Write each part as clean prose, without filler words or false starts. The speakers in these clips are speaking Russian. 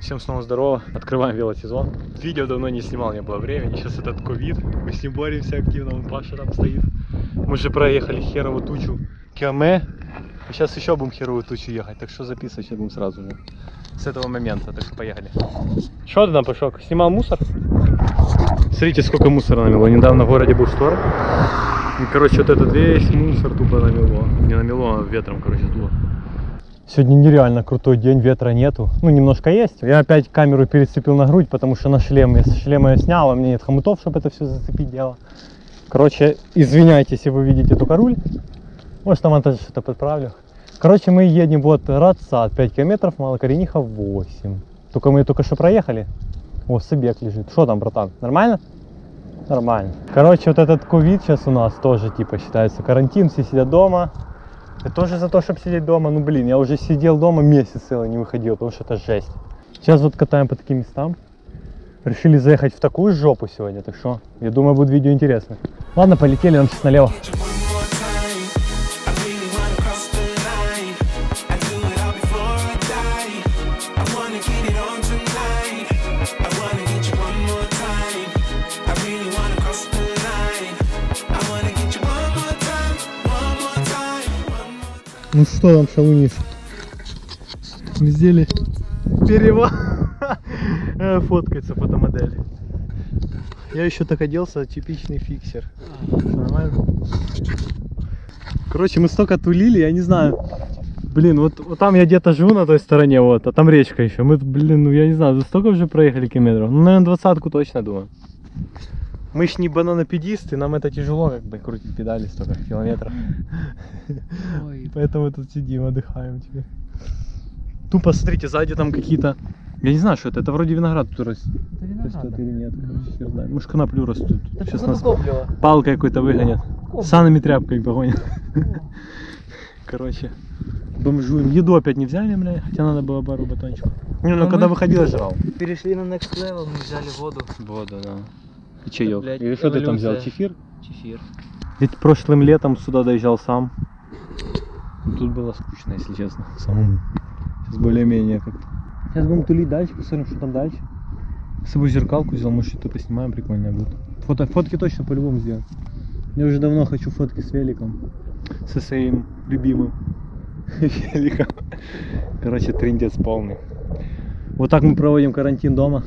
Всем снова здорово, открываем велосезон. Видео давно не снимал, не было времени, сейчас этот ковид, мы с ним боремся активно, вон Паша там стоит. Мы же проехали херовую тучу км, и сейчас еще будем херовую тучу ехать, так что записывать сейчас будем сразу же, с этого момента, так что поехали. Что ты там, Пашок, снимал мусор? Смотрите, сколько мусора намело, недавно в городе был шторм, и, короче, вот этот весь мусор тупо намело, не намело, а ветром, короче, дуло. Сегодня нереально крутой день, ветра нету. Ну, немножко есть. Я опять камеру перецепил на грудь, потому что на шлем. Я с шлема я снял, а у меня нет хомутов, чтобы это все зацепить дело. Короче, извиняйте, если вы видите только руль. Может, там монтаж что-то подправлю. Короче, мы едем вот Радсад 5 километров, Малокорениха 8. Только мы только что проехали. О, Собек лежит. Что там, братан? Нормально? Нормально. Короче, вот этот ковид сейчас у нас тоже типа считается карантин, все сидят дома. Я тоже за то, чтобы сидеть дома. Ну блин, я уже сидел дома месяц целый, не выходил, потому что это жесть. Сейчас вот катаем по таким местам. Решили заехать в такую жопу сегодня, так что я думаю, будет видео интересно. Ладно, полетели, нам сейчас налево. Ну что там, шалуниш? Мы сделали перевод. Фоткается фотомодель. Я еще так оделся, типичный фиксер. Нормально? Короче, мы столько тулили, я не знаю. Блин, вот там я где-то живу на той стороне, вот, а там речка еще. Мы, блин, ну я не знаю, столько уже проехали километров. Ну, наверное, 20-ку точно, думаю. Мы ж не бананопедисты, нам это тяжело, как бы, крутить педали столько километров. Ой. Поэтому тут сидим, отдыхаем теперь. Тупо, смотрите, сзади там какие-то... Я не знаю, что это вроде виноград тут растет. Это виноград или нет, короче, хер знает. Может, коноплю растут. Сейчас нас палкой какой-то выгонят. Санными тряпкой погонят. Короче, бомжуем. Еду опять не взяли, бля, хотя надо было пару батончиков. Не, ну когда выходил, жрал. Перешли на next level, мы взяли воду. Воду, да. И чаек. Блядь, или что ты там взял? Чефир? Чефир. Ведь прошлым летом сюда доезжал сам. Тут было скучно, если честно. Самому. Сейчас более-менее как-то. Сейчас будем тулить дальше, посмотрим, что там дальше. С собой зеркалку взял, может что-то поснимаем, прикольно будет. Фотки точно по-любому сделать. Я уже давно хочу фотки с великом. Со своим любимым великом. Короче, трындец полный. Вот так мы проводим карантин дома.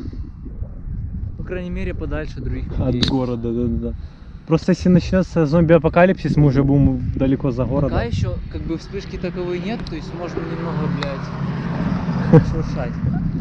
По крайней мере, подальше других людей. От города, да. Просто если начнется зомби-апокалипсис, мы уже будем далеко за городом. Пока еще как бы вспышки таковой нет, то есть можно немного, блядь, шуршать.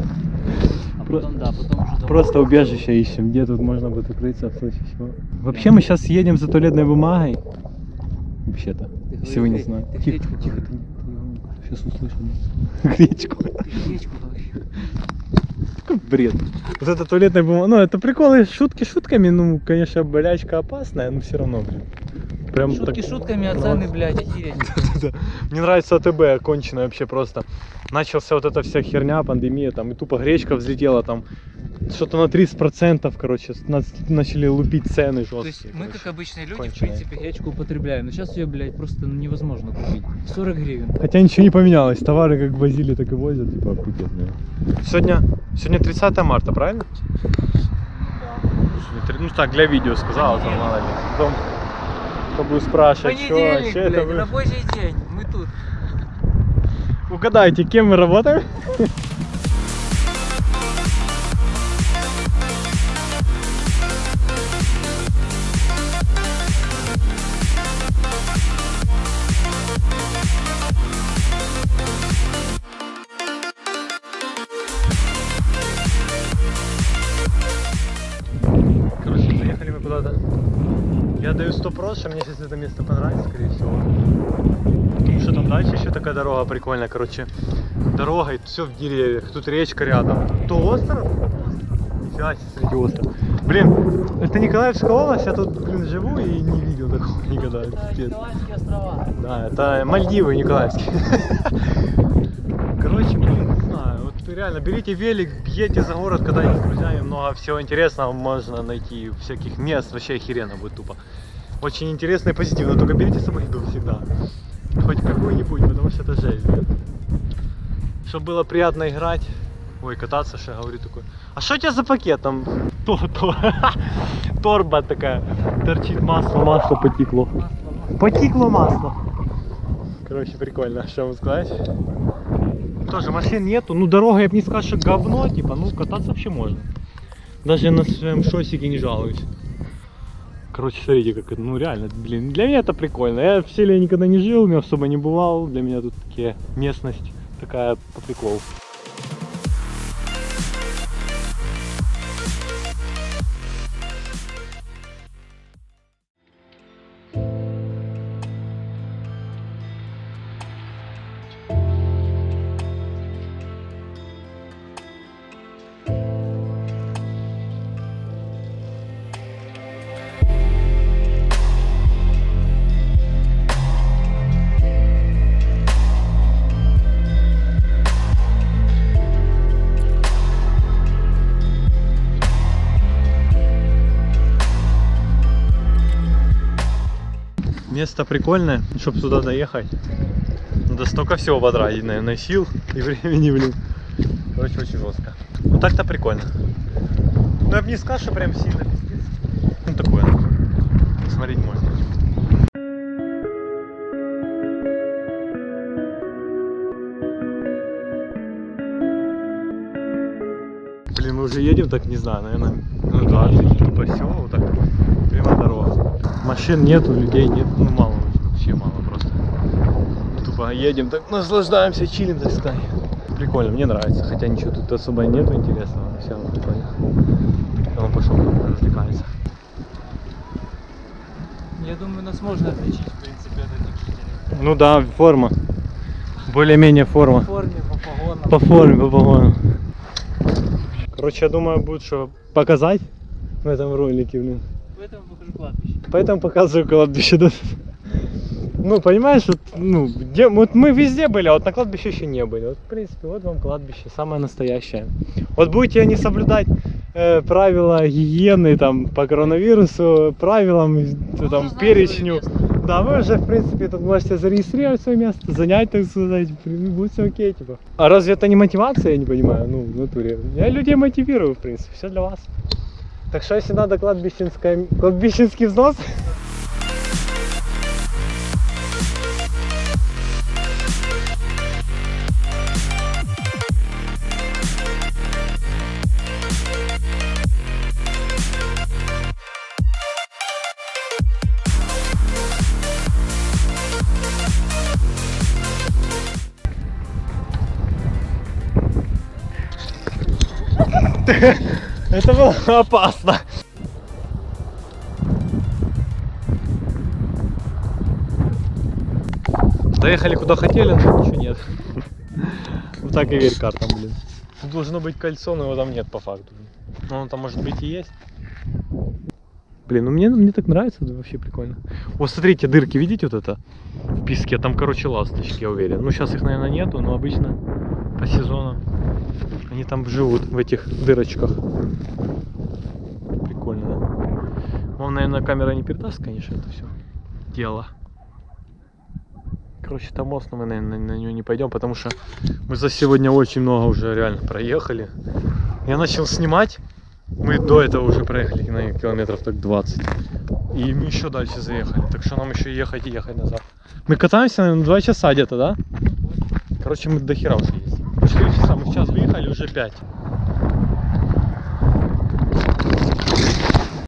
А потом, да, потом уже... Просто убежище ищем, где тут можно будет укрыться в случае чего. Вообще мы сейчас едем за туалетной бумагой. Вообще-то, если вы не знаете. Тихо, сейчас услышим. Гречку. Гречку вообще. Какой бред. Вот это туалетная бумага. Ну, это приколы, шутки шутками. Ну, конечно, болячка опасная, но все равно, блин. Прям шутки так... шутками, а цены, блядь, охереть. Да. Мне нравится АТБ, конченая вообще просто. Начался вот эта вся херня, пандемия, там, и тупо гречка взлетела, там, что-то на 30%, короче, начали лупить цены жестко. То есть мы, как обычные люди, конченые. В принципе, гречку употребляем, но сейчас ее, блядь, просто невозможно купить. 40 гривен. Хотя ничего не поменялось, товары как возили, так и возят, типа, пипец, да. Сегодня 30 марта, правильно? Да. Ну так, для видео сказала, там, мало ли. Потом, кто будет спрашивать, что блядь, это вы... рабочий день, мы тут. Угадайте, кем мы работаем? Короче, заехали мы куда-то. Я даю 100%, что мне сейчас это место понравится, скорее всего. Потому что там дальше еще такая дорога прикольная, короче. Дорога, и все в деревьях, тут речка рядом. То остров? Нифига себе, смотрите, остров. Блин, это Николаевская область, я тут, блин, живу и не видел такого никогда. Это Николаевские острова. Да, это Мальдивы Николаевские. Короче, блин, не знаю, вот реально, берите велик, едьте за город, катайтесь с друзьями, много всего интересного можно найти, всяких мест, вообще охеренно будет тупо. Очень интересно и позитивно, только берите с собой еду всегда. Хоть какую-нибудь, потому что это жесть, блин. Чтобы было приятно играть, Ой, кататься ще, говорю такой. А что у тебя за пакет там? Торба такая. Торчит масло потекло. Потекло масло. Короче, прикольно, что вам сказать. Тоже машин нету, ну дорога, я бы не сказал, что говно, типа, ну кататься вообще можно. Даже я на своем шоссике не жалуюсь. Короче, смотрите, как это, ну реально, блин, для меня это прикольно. Я в селе никогда не жил, я особо не бывал, для меня тут такие местность такая по приколу. Место прикольное, чтобы туда доехать. Надо столько всего потратить, наверное, сил и времени, блин. Короче, очень жестко. Ну так-то прикольно. Ну я бы не сказал, что прям сильно пиздец. Ну такое. Смотреть можно. Блин, мы уже едем, так не знаю, наверное, ну 20, тупо все, вот так. Прямо дорога. Машин нету, людей нет, ну мало, вообще мало просто. Тупо едем, так наслаждаемся, чилим, так сказать. Прикольно, мне нравится, хотя ничего тут особо нету интересного, но все равно прикольно. Он пошел, развлекается. Я думаю, нас можно отличить, в принципе, от этих жителей. Ну да, форма. Более-менее форма. По форме, по погонам. По форме, по погонам. Короче, я думаю, будет что показать в этом ролике, блин. Поэтому покажу кладбище. Поэтому показываю кладбище, да. Ну, понимаешь, вот, ну, где, вот мы везде были, а вот на кладбище еще не были. Вот, в принципе, вот вам кладбище, самое настоящее. Вот будете не соблюдать правила гигиены там по коронавирусу, правилам, там, перечню. Да, вы уже, в принципе, тут можете зарегистрировать свое место, занять, так сказать, будет все окей, типа. А разве это не мотивация, я не понимаю, ну, в натуре. Я людей мотивирую, в принципе, все для вас. Так что, если надо кладбищенский взнос... Это было опасно. Доехали куда хотели, но ничего нет. Вот так и верь картам, блин. Тут должно быть кольцо, но его там нет по факту. Но оно там может быть и есть. Блин, ну мне так нравится, это вообще прикольно. Вот смотрите, дырки, видите вот это? В песке, там, короче, ласточки, я уверен. Ну сейчас их, наверное, нету, но обычно по сезону они там живут, в этих дырочках. Прикольно, да? Вам, наверное, камера не передаст, конечно, это все дело. Короче, там мост, но мы, наверное, на него не пойдем, потому что мы за сегодня очень много уже реально проехали. Я начал снимать. Мы до этого уже проехали на километров так 20. И мы еще дальше заехали. Так что нам еще ехать и ехать назад. Мы катаемся, наверное, 2 часа где-то, да? Короче, мы до хера уже ездим. 4 часа, мы сейчас выехали, уже 5.